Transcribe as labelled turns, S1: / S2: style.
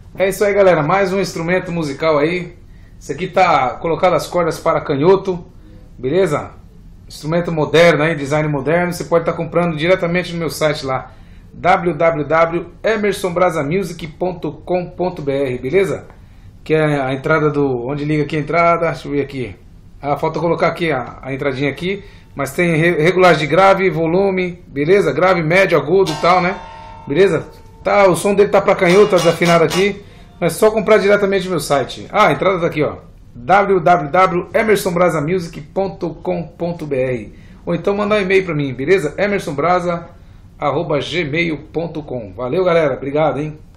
S1: É isso aí, galera, mais um instrumento musical aí. Esse aqui tá colocado as cordas para canhoto, beleza? Instrumento moderno aí, design moderno. Você pode estar comprando diretamente no meu site lá, www.emersonbrasamusic.com.br, beleza? Que é a entrada do... onde liga aqui a entrada, deixa eu ver aqui. Falta colocar aqui a entradinha aqui. Mas tem regulagem de grave, volume, beleza? Grave, médio, agudo e tal, né? Beleza? Tá, o som dele tá para canhoto, tá desafinado aqui. É só comprar diretamente no meu site. A entrada tá aqui, ó, www.emersonbrasamusic.com.br. Ou então mandar um e-mail para mim, beleza? emersonbrasa@gmail.com. Valeu, galera, obrigado, hein?